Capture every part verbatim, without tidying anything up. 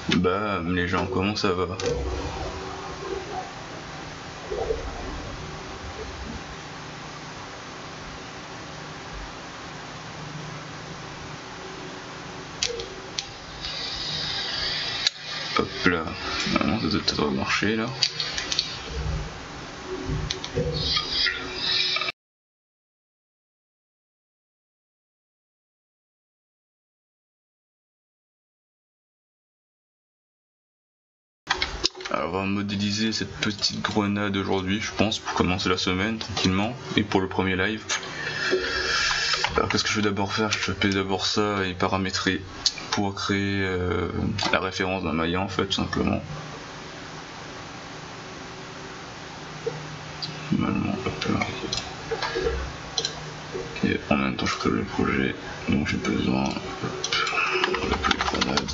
Bah, les gens, comment ça va? Hop là, normalement ça doit peut-être marcher là. Alors on va modéliser cette petite grenade aujourd'hui, je pense, pour commencer la semaine tranquillement, et pour le premier live. Alors qu'est-ce que je vais d'abord faire? Je vais d'abord ça et paramétrer pour créer euh, la référence d'un maillet en fait, tout simplement. Normalement, hop là. Et en même temps je crée le projet, donc j'ai besoin de l'appeler grenade.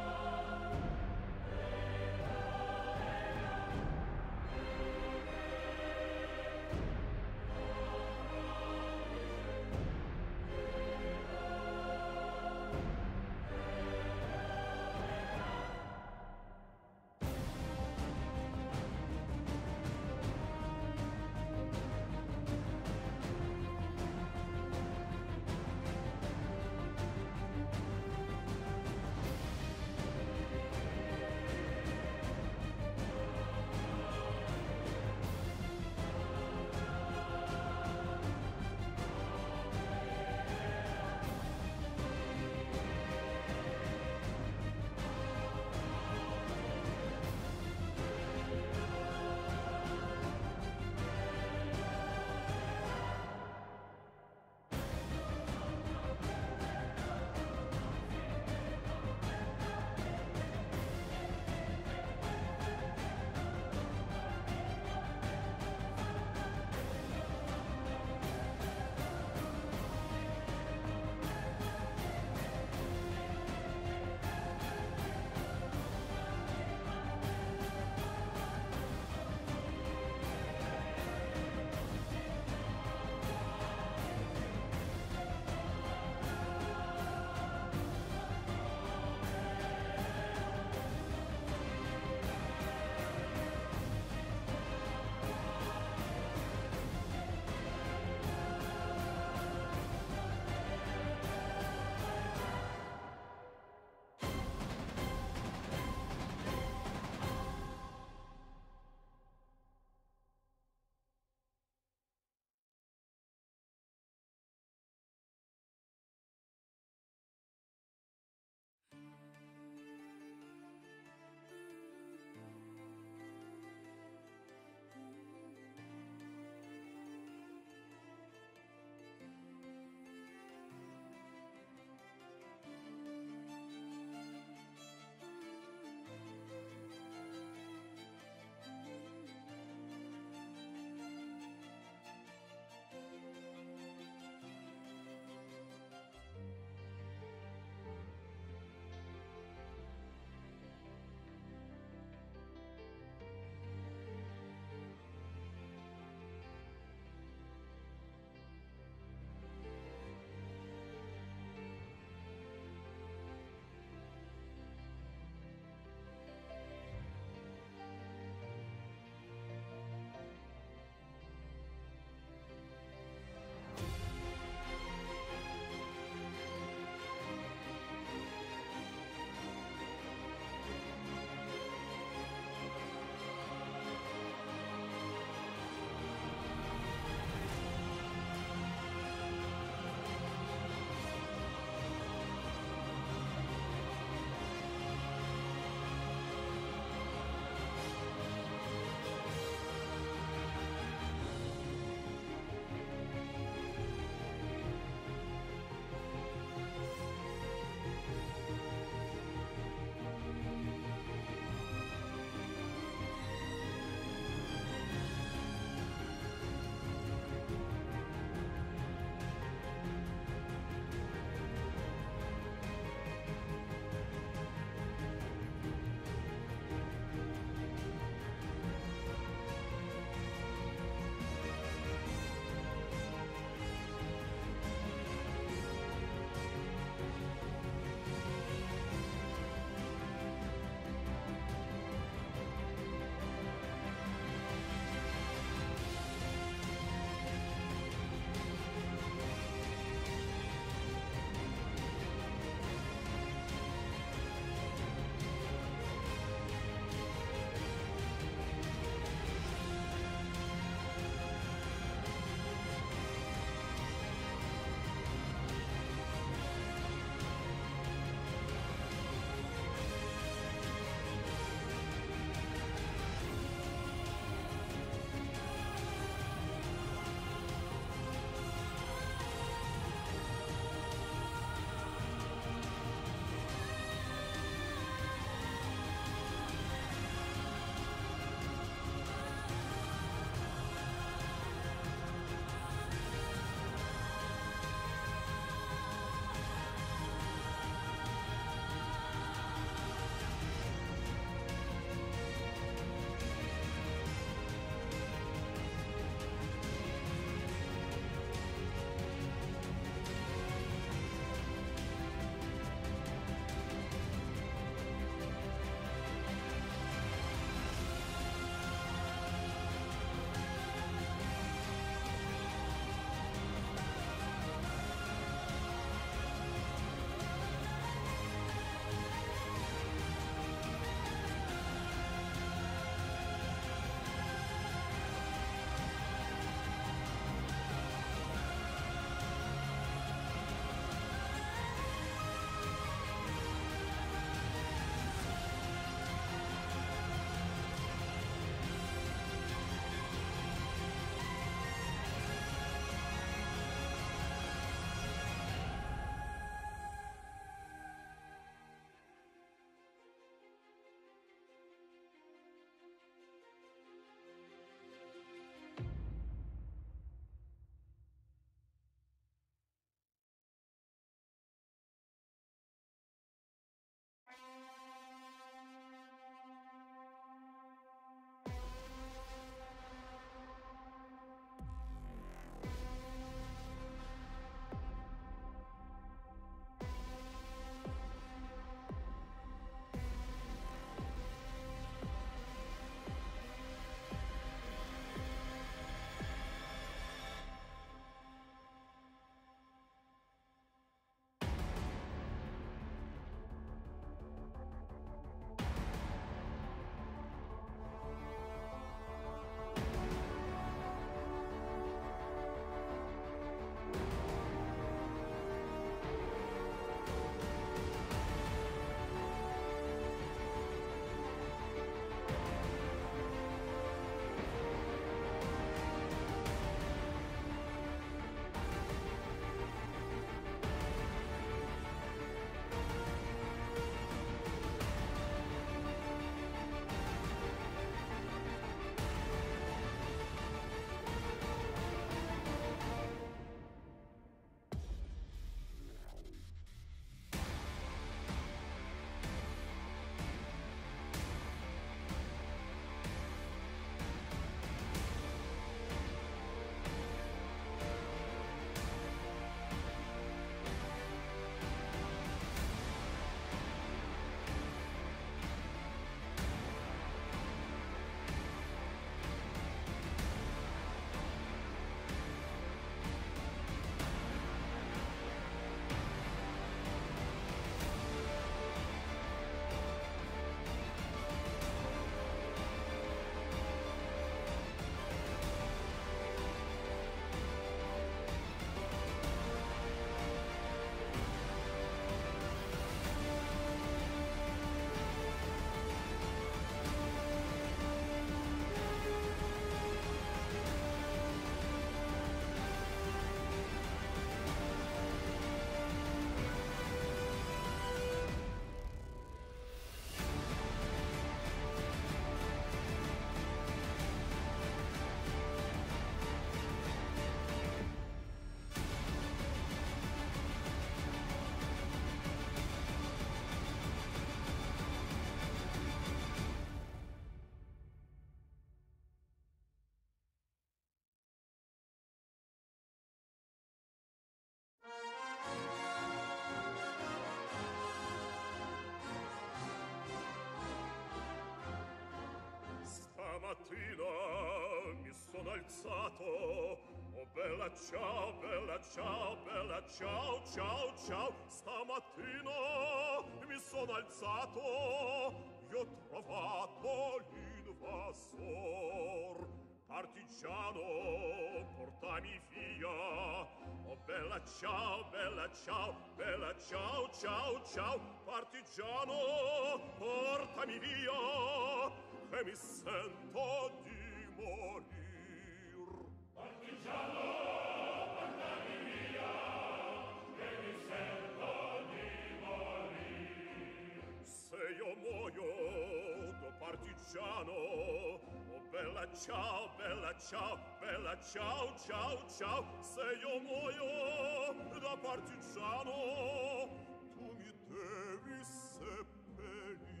Stamattina mi sono alzato, oh bella ciao, bella ciao, bella ciao, ciao, ciao. Stamattina mi sono alzato, io ho trovato l'invasor. Partigiano, portami via, oh bella ciao, bella ciao, bella ciao, ciao, ciao. Partigiano, portami via, che mi sento di morir. Partigiano, portami via, che mi sento di morir. Se io muoio da partigiano, oh bella ciao, bella ciao, bella ciao, ciao, ciao. Se io muoio da partigiano, tu mi devi seppellir.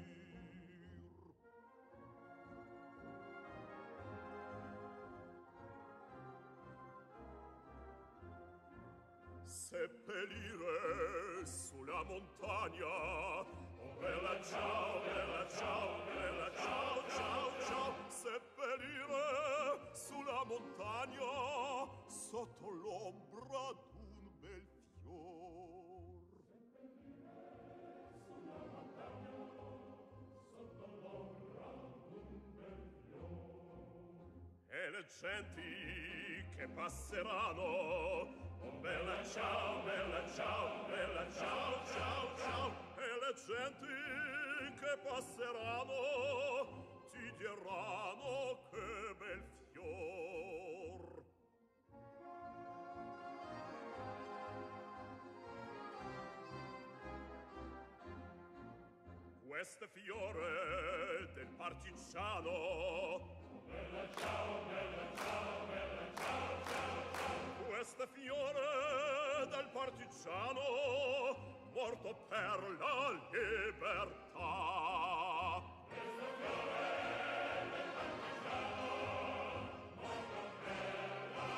Seppellire sulla montagna, oh bella ciao, bella ciao, bella ciao, ciao, ciao. Seppellire sulla montagna, sotto l'ombra d'un bel fior. Seppellire sulla montagna, sotto l'ombra d'un bel fior. E le genti che passeranno, oh bella ciao, bella ciao, bella ciao, ciao, ciao. E le genti che passeranno ti diranno che bel fior. Questo fiore del partigiano, oh bella ciao, bella ciao, bella ciao, ciao, ciao. Questo fiore del partigiano, morto per la libertà. Questo fiore del partigiano, morto per la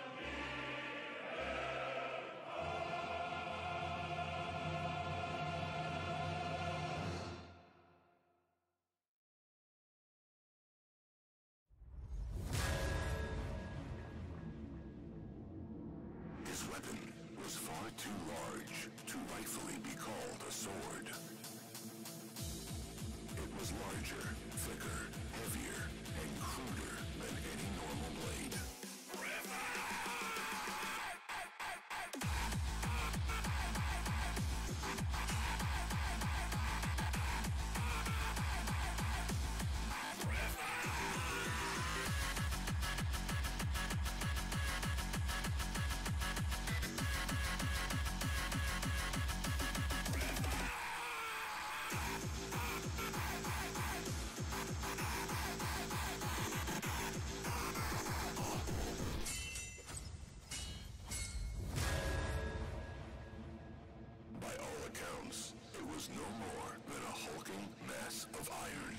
His weapon was far too large to rightfully be called a sword. It was larger, thicker, heavier, and cruder than any normal blade. By all accounts, it was no more than a hulking mass of iron.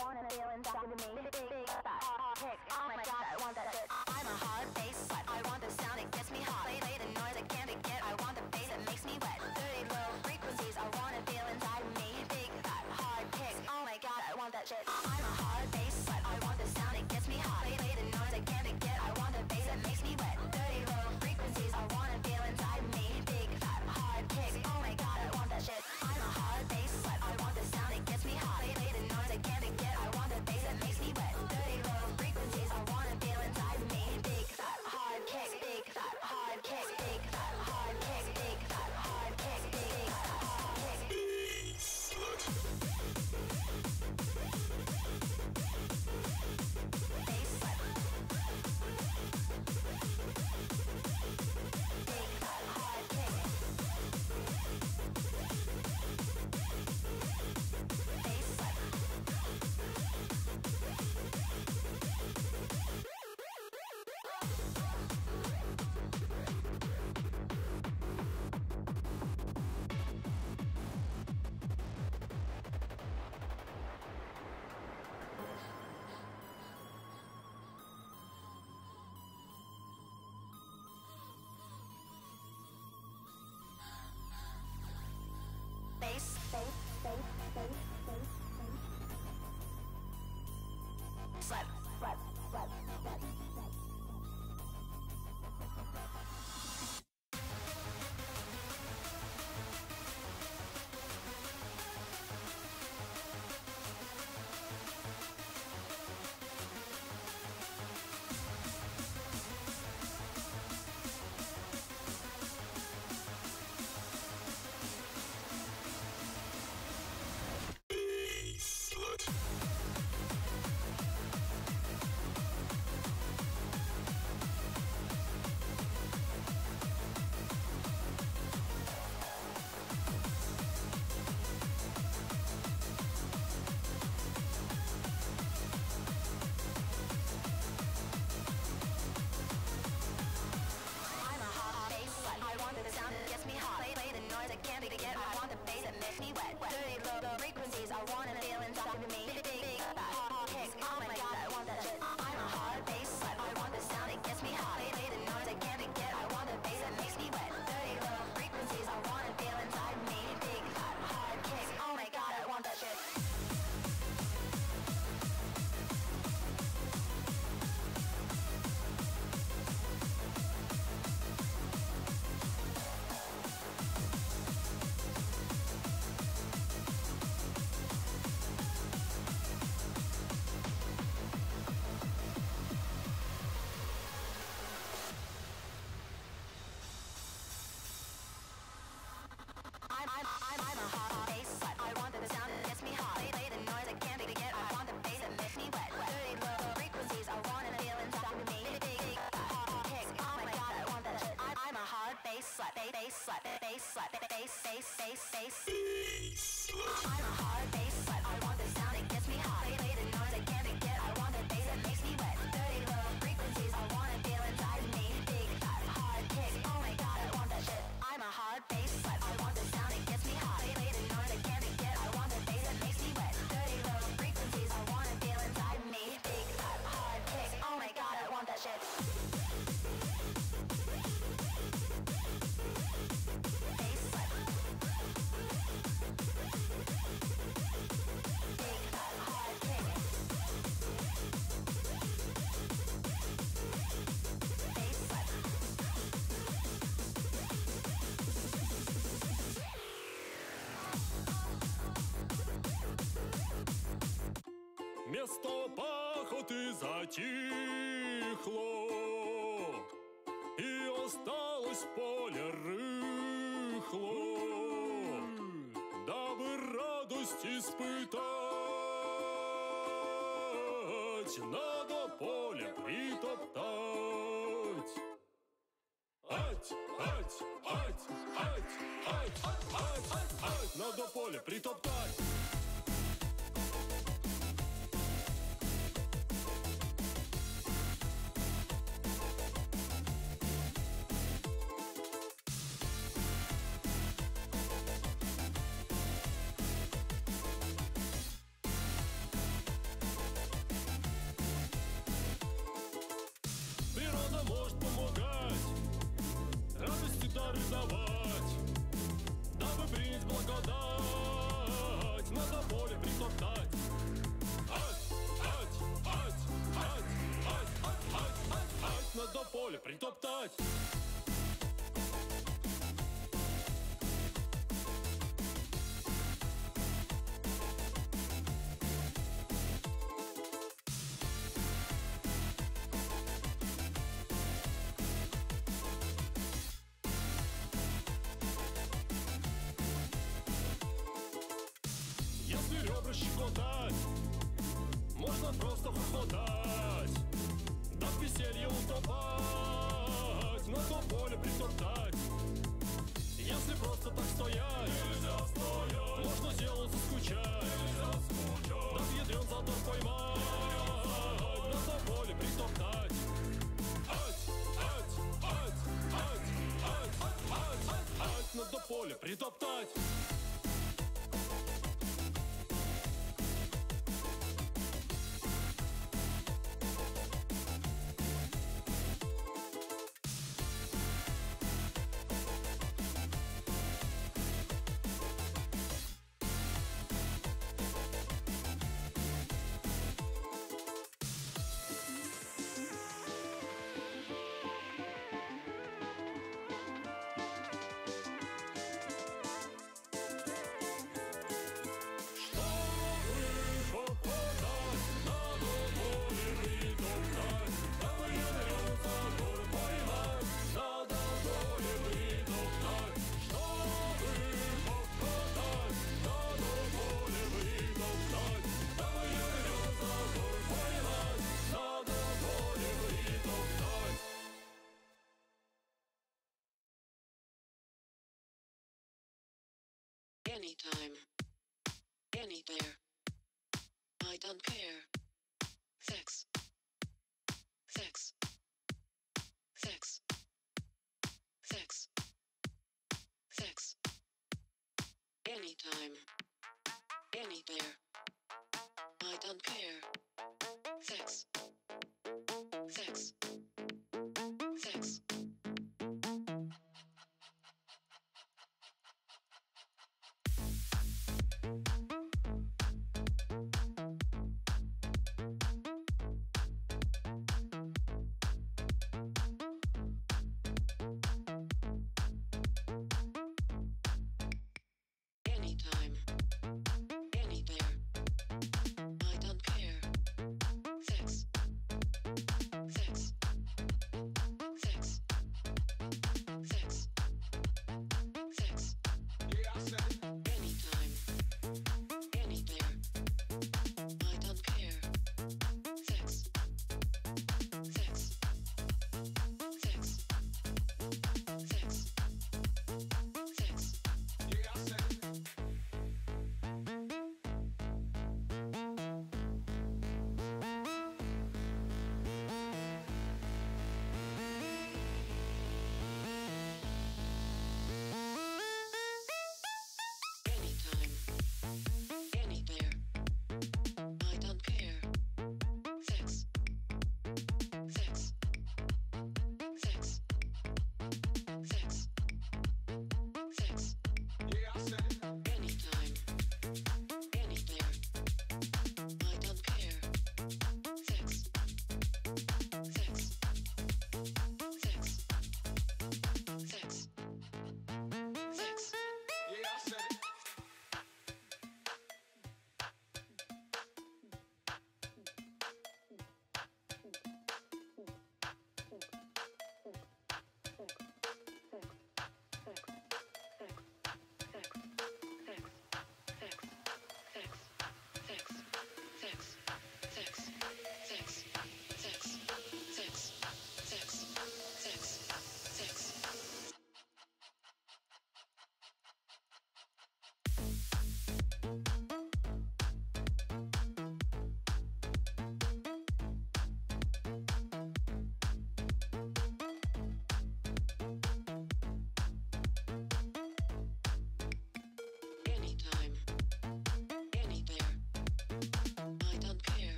wanna feel inside of me. Big, big, fat, hot, kick. Oh my god, I want that shit. I'm a hard bass slut. I want the sound, it gets me hot. Play, play the noise, I can't get. I want the bass, it makes me wet. Dirty low frequencies, I wanna feel inside of me. Big, fat, hard, kick. Oh my god, I want that shit. I'm a hard bass slut. I want the sound, it gets me hot. Play, play the noise, I can't get. I want the bass, it makes me wet. Dirty low frequencies, I wanna feel inside of me. Big, fat, hard, kick. Oh my god, I want that shit. I'm a hard bass slut. I want the sound, it gets me hot. Play, play the noise, I can't get. I want the bass, it makes me wet. Dirty low frequencies, I wanna feel inside of me. Big, fat, hard, kick. Big, fat, hard, kick. Big, fat, hard, kick. Big, fat, hard, kick. Big, fat, hard, kick. Slut. Bass slut. Big, fat, hard, kick. Bass slut. Bass, bass, bass, bass, bass, bass. Slut, slut, slut, slut, slut. Slut. I'm a hot bass slut. I want the sound that gets me hot. Play, play the noise, I can't be get. I want the bass that makes me wet. Dirty low, low frequencies, I wanna feel inside of me. Big, big, big, fat, hot, kick. Oh my god, I want that shit. I'm a hard bass slut. I want the sound, it gets me hot. Play, play the noise, I can't be get. I want the bass that makes me wet. Dirty low frequencies, I wanna feel inside of me. Big, fat, hard, kick. Oh my god, I want that shit. I'm, I'm, I'm, I'm a hot bass slut. I want the sound that gets me hot. Play, play the noise, I can't be get. I want the bass that makes me wet. Dirty low frequencies, I wanna feel inside of me. Big, big, big, fat, hot, kick. Oh my god, I want that shit. I'm, I'm a hard bass slut. Bass, bass slut. Bass slut. Bass, bass, bass, bass. I'm a hard bass slut. I want the sound, it gets me hot. Play, play the noise, I can't be get. I want the bass that makes me wet. Dirty low frequencies, I wanna feel inside of me. Big, fat, hard, kick. Oh my god, I want that shit. I'm a hard bass slut. I want the sound, it gets me hot. Play, play the noise, I can't be get. I want the bass that makes me wet. Dirty low frequencies, I wanna feel inside of me. Big, fat, hard, kick. Oh my god, I want that shit. Bass slut. Big, fat, hard, kick. Bass slut. Место пахоты затихло, и осталось поле рыхло, дабы радость испытать, надо поле притоптать. Ать, ать, ать, ать, ать, ать, ать, ать, надо поле притоптать. можно просто хохотать, да в веселье утопать, на то поле притоптать. Если просто так стоять, нельзя стоять, можно делу заскучать, нельзя скучать, да в ядрен затор поймать, на то поле притоптать. Ать, ать, ать, ать, ать, ать, ать, на то поле притоптать. Anytime, anywhere, I don't care. Sex, sex, sex, sex, sex. Anytime, anywhere, I don't care. Sex, sex, sex. Anytime, anywhere,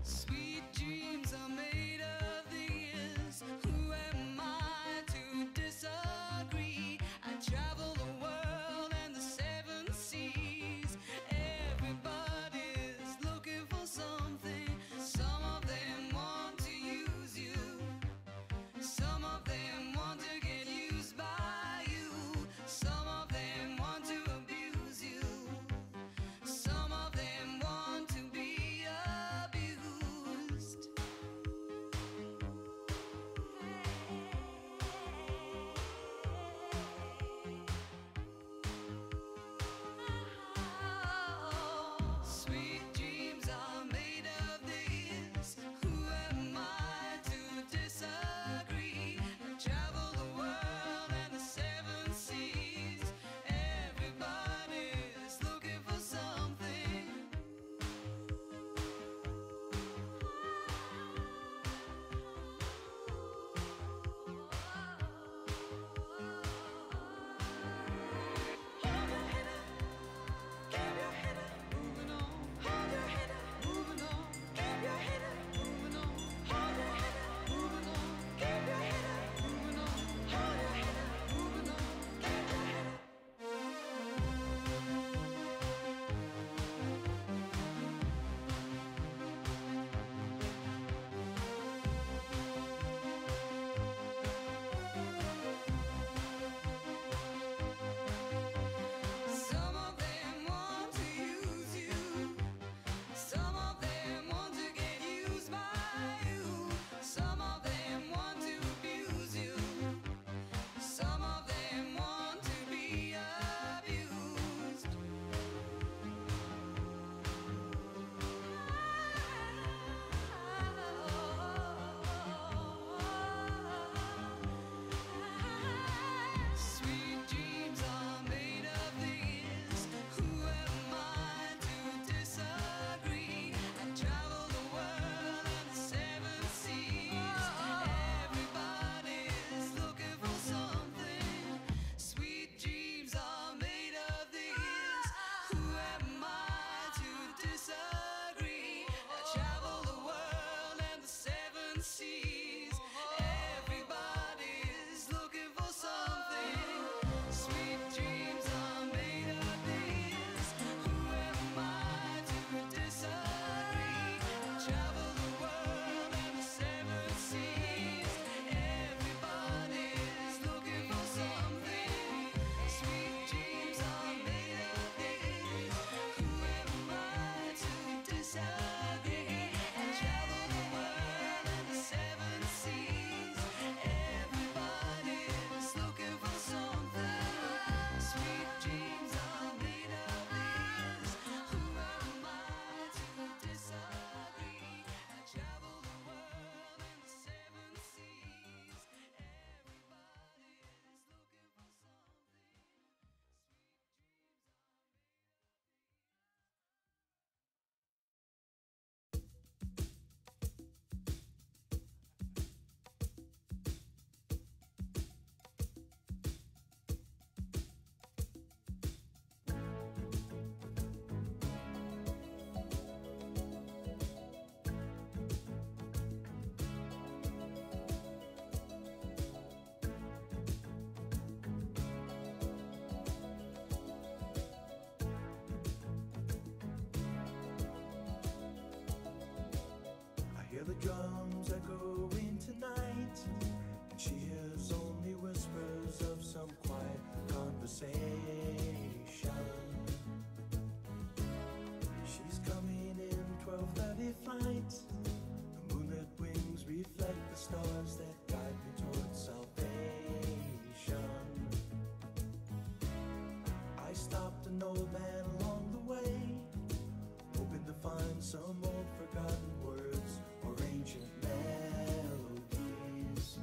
Sweet dreams are made of these. Who am I to disagree? I travel the world and the seven seas. Everybody's looking for something. Some of them want to use you. Some of them want to get used by you. Some of them want to abuse you. Some of them want to be abused. Sweet dreams are made of this. Who am I to disagree? I travel the world and the seven seas. Everybody's looking for something. Hold your head up, keep your head up, moving on. Hold your head up, moving on. Keep your head up, moving on. Hold your head up, moving on. Keep your head up, moving on. Hold your head up, moving on. Keep your head up. Some of them want to use you. Some of them want to get used by you. Some of them want to abuse you. Some of them want to be abused. Sweet dreams are made of this. Who am I to disagree? I travel the world and the seven seas. Everybody's looking for something. Sweet dreams are made of this. Who am I to disagree? I travel the world and the seven seas. Everybody's looking for something. Sweet dreams are made of this. Who am I to disagree? I travel the world and the seven seas. Everybody's looking for something. Sweet dreams are made of this. Who am I to disagree? I travel the world and the seven seas. Everybody's looking for something. Sweet dreams are made of this. Who am I to disagree? I travel the world and the seven seas. Everybody's looking for something. I hear the drums echoing tonight, and she hears only whispers of some quiet conversation. She's coming in twelve thirty flight. The moonlit wings reflect the stars that guide me towards salvation. I stopped an old man along the way, hoping to find some old forgotten words or ancient melodies.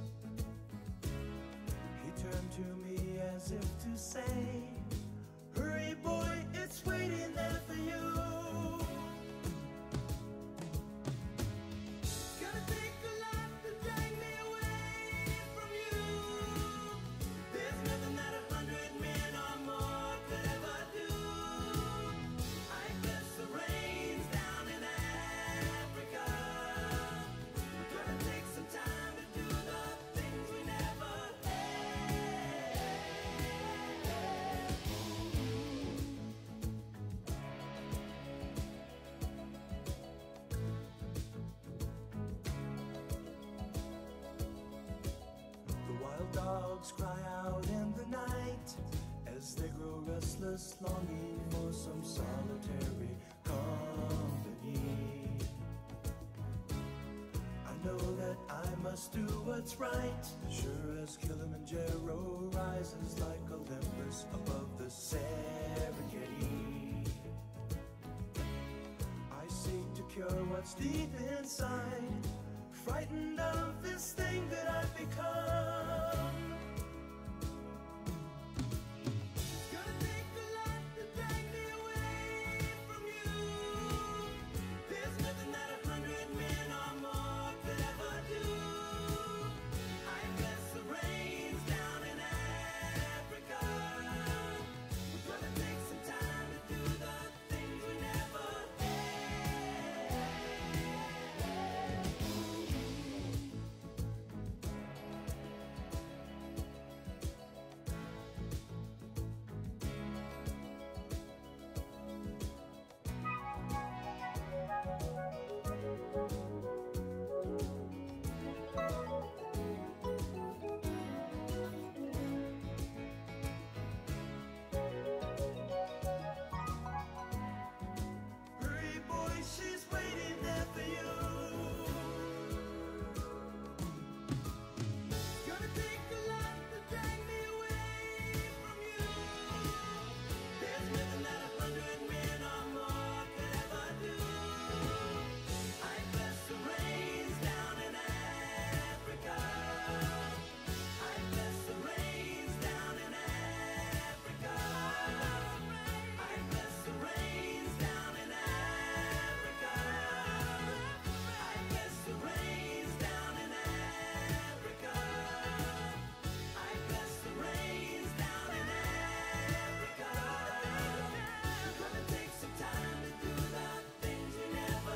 He turned to me as if to say, hurry boy, it's waiting there for you. Gonna take a lot to drag me away from you. There's nothing that a hundred men or more could ever do. I guess the rain's down in Africa. dogs cry out in the night as they grow restless, longing for some solitary company. I know that I must do what's right, sure as Kilimanjaro rises like Olympus above the Serengeti. I seek to cure what's deep inside, frightened of this thing that I've become. It's gonna take a lot to drag me away from you. There's nothing that a hundred men or more could ever do. I bless the rains down in Africa. We're gonna take some time to do the things we never had. Hurry, boy, she's waiting there for you. It's gonna take a lot to drag me away from you. There's nothing that a hundred men or more could ever do. I bless the rains down in Africa. I bless the rains down in Africa. I bless the rains down in Africa. I bless the rains down in Africa. I bless the rains down in Africa. We're gonna take some time to do the things we never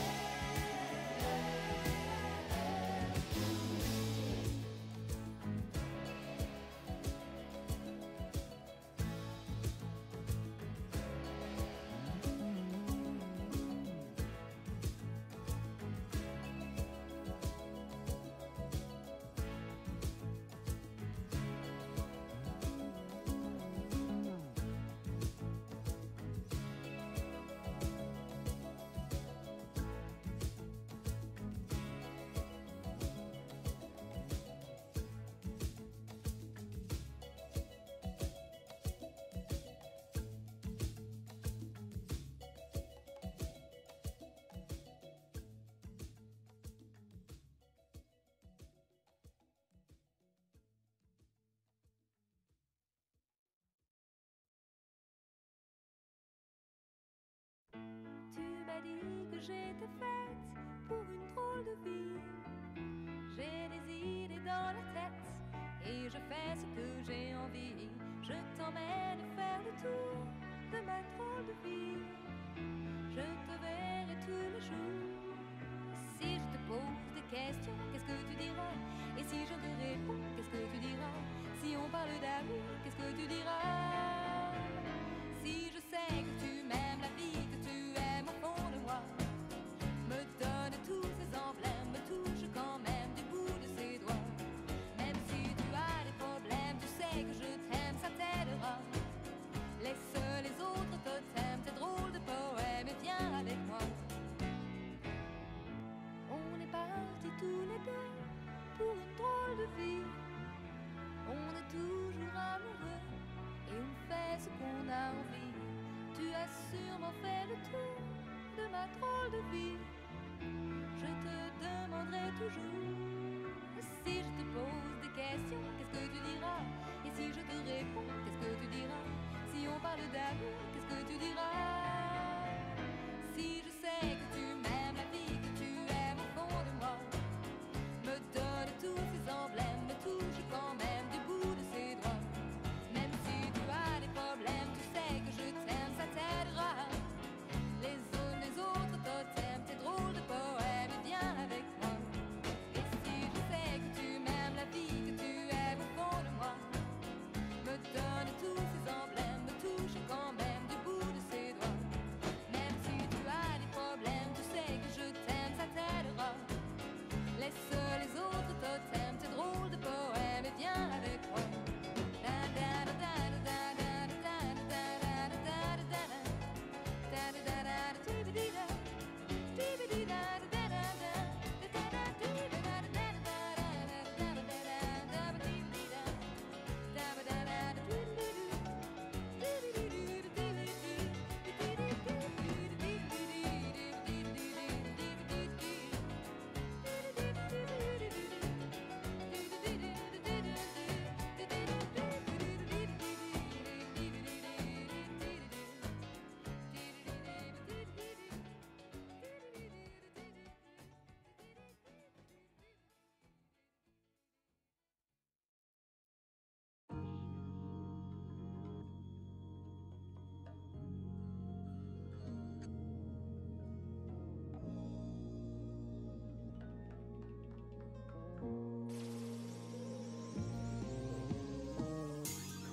Tu m'as dit que j'étais faite pour une drôle de vie. J'ai des idées dans la tête et je fais ce que j'ai envie. Je t'emmène faire le tour de ma drôle de vie. Je te verrai tous les jours. Si je te pose des questions, qu'est-ce que tu diras? Et si je te réponds, qu'est-ce que tu diras? Si on parle d'amour, qu'est-ce que tu diras? Si je sais que tu m'aimes la vie, que tu aimes au fond de moi, me donne tous ces emblèmes, me touche quand même du bout de ses doigts. Même si tu as des problèmes, tu sais que je t'aime, ça t'aidera. Laisse les autres totems, tes drôles de poèmes et viens avec moi. On est partis tous les deux pour une drôle de vie. On est toujours amoureux et on fait ce qu'on a envie. Tu as sûrement fait le tour de ma drôle de vie. Je te demanderai toujours. Si je te pose des questions, qu'est-ce que tu diras? Et si je te réponds, qu'est-ce que tu diras? Si on parle d'amour, qu'est-ce que tu diras? Si je sais que tu m'aimes la vie, que tu aimes au fond de moi, me donne tous ces emblèmes, me touche quand même du bout de ses doigts. Même si tu as des problèmes, tu sais que je t'aime, ça t'aidera. Les autres, les autres totems, tes drôles de poèmes, et viens avec moi. Et si je sais que tu m'aimes la vie, que tu aimes au fond de moi, me donne tous ces emblèmes, me touche quand même du bout de ses doigts.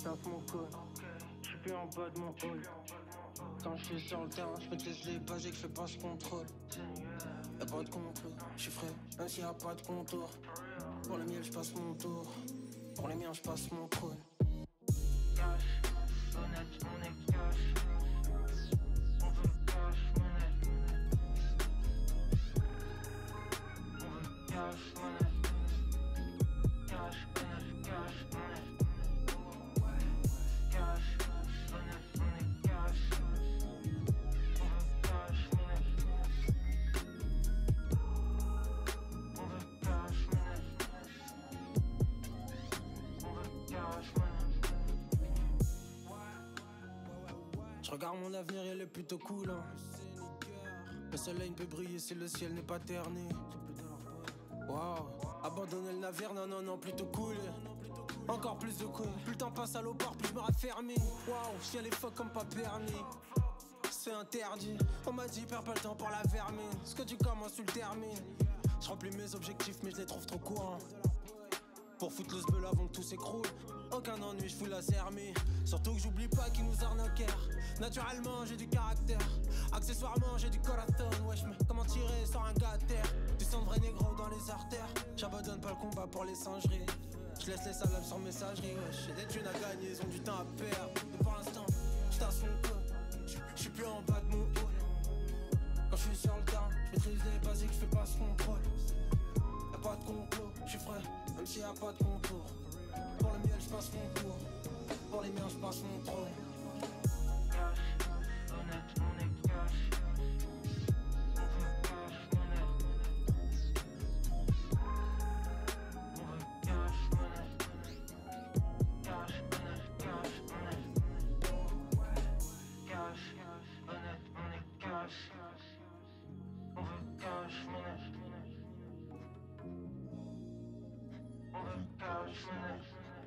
tape mon code. J'suis plus en bas de mon hall. Quand j'suis sur le terrain, j'maîtrise les basiques, j'fais pas ce contrôle. Y'a pas de complot, j'suis frais, même s'il y a pas de contour. Pour le miel, j'passe mon tour. Pour les miens, j'passe mon trône. Cash, honnête, on est cash. On veut cash, monnaie. On veut cash, monnaie. Cash, honnête, cash, monnaie. Cash, honnête, on est cash. On veut cash, monnaie. On veut cash, monnaie. On veut cash, monnaie. Je regarde mon avenir, il est plutôt cool, hein. Le soleil ne peut briller si le ciel n'est pas terni. Wow, abandonner le navire, non, non, non, plutôt cool. Encore plus de couilles, plus le temps passe à l'eau bord, plus je me raffermis. Wow, je les fuck comme pas permis. C'est interdit, on m'a dit perds pas le temps pour la vermine. Ce que tu commences, tu le termines. Je remplis mes objectifs, mais je les trouve trop courants. Pour foutre le sbeul avant que tout s'écroule. Aucun ennui, je fous la zermie. Surtout que j'oublie pas qu'ils nous arnaquèrent. Naturellement, j'ai du caractère. Accessoirement, j'ai du corazon. Wesh, mais comment tirer sans un gars à terre? Du sang de vrai négro dans les artères. J'abandonne pas le combat pour les singeries. Je laisse les salades sans messagerie. Wesh, j'ai des thunes à gagner, ils ont du temps à perdre. Mais pour l'instant, j'tasse mon code. J'suis plus en bas de mon haut. Quand j'suis sur le terrain, j'maîtrise les basiques, j'fais pas ce contrôle. Y'a pas de complot, j'suis frais, même s'il y a pas de contour. Pour le miel, j'passe mon tour. Pour les miens, j'passe mon trône. Cash, honnête, on est cash. On veut cash, monnaie. On veut cash, monnaie. Cash, honnête, cash, monnaie. Cash, honnête, on est cash. On veut cash, monnaie. On veut cash, monnaie.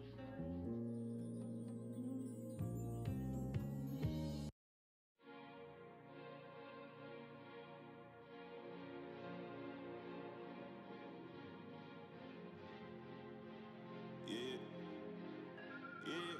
Yeah. Yeah.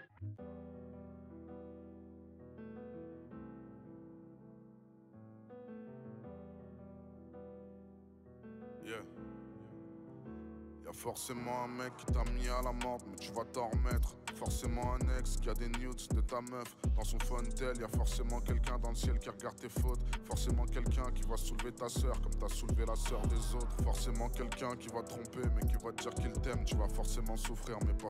Yeah. Y'a forcément un mec qui t'a mis à la mort, mais tu vas t'en remettre. Forcément un ex qui a des nudes de ta meuf dans son phone-tel. Y'a forcément quelqu'un dans le ciel qui regarde tes fautes. Forcément quelqu'un qui va soulever ta sœur comme t'as soulevé la sœur des autres. Forcément quelqu'un qui va te tromper mais qui va te dire qu'il t'aime. Tu vas forcément souffrir mais pas